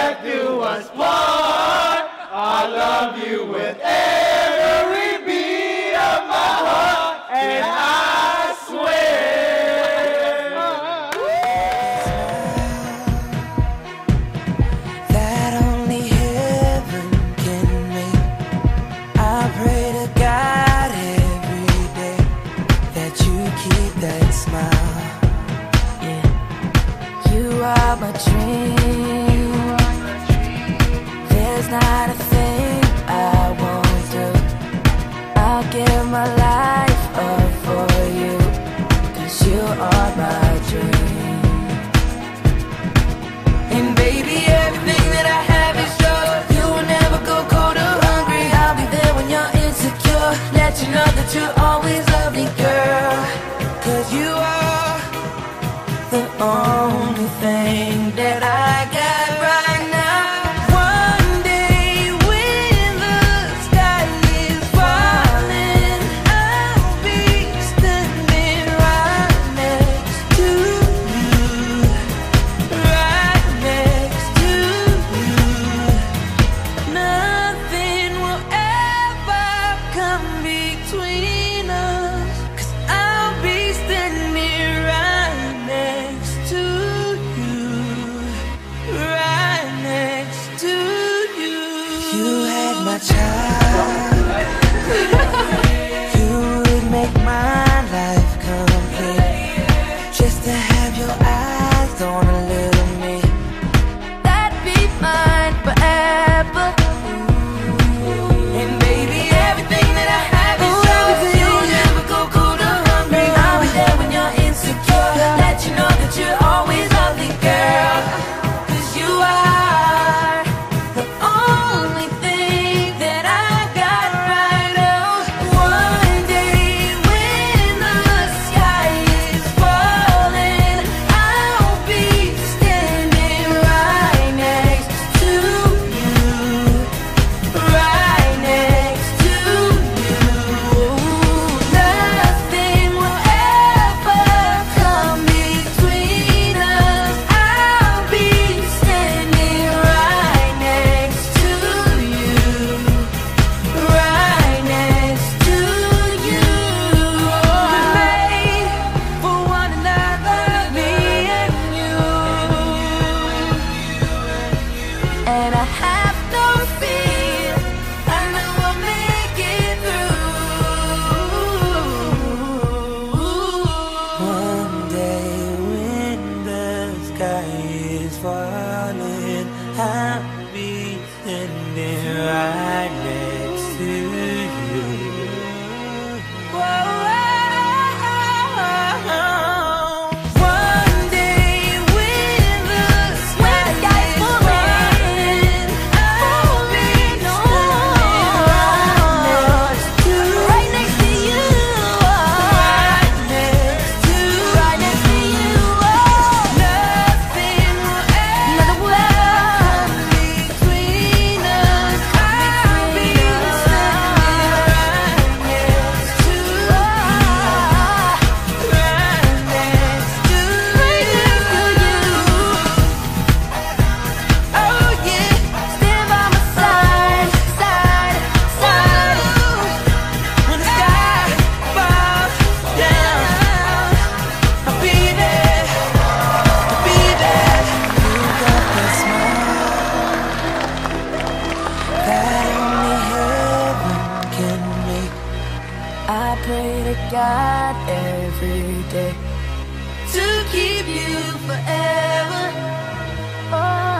death do us part. I love you with every beat of my heart, and I swear that only heaven can make. I pray to God every day that you keep that smile. Yeah, you are my dream. There's not a thing I won't do. I'll give my life up for you, 'cause you are my dream. And baby, everything that I have is yours. You will never go cold or hungry. I'll be there when you're insecure. Let you know that you always love me, girl. 'Cause you are the only thing that I got right now. One day when the sky is falling, I'll be standing right next to you, right next to you. Nothing will ever come between us, 'cause I'll be standing right next to you, right next to you. You had my child. You would make my life complete. Just to have your eyes on a little me, that'd be mine forever. And baby, everything that I have is yours. You'll never go cold or hungry. I'll be there when you're insecure. Let you know that you're always lovely, girl. 'Cause you are the only thing that I got right now. One day when the sky is falling, I'll be standing right next to you, right next to you. Nothing will ever come between us. I'll be standing right next to you, right next to you. We're made for one another, me and you. And I have no fear, I know I'll make it through. One day when the sky is falling, I'll be standing right next to you. Whoa. One day when the sky is falling, I'll be right next to you, right next to you. Nothing will ever come between us. I'll be standing right next to you, right next to you. Oh yeah, stand by my side, side, side. When the sky falls down, I'll be there, I'll be there. You got that smile that only heaven can make. I pray to God every day to keep you forever. Oh.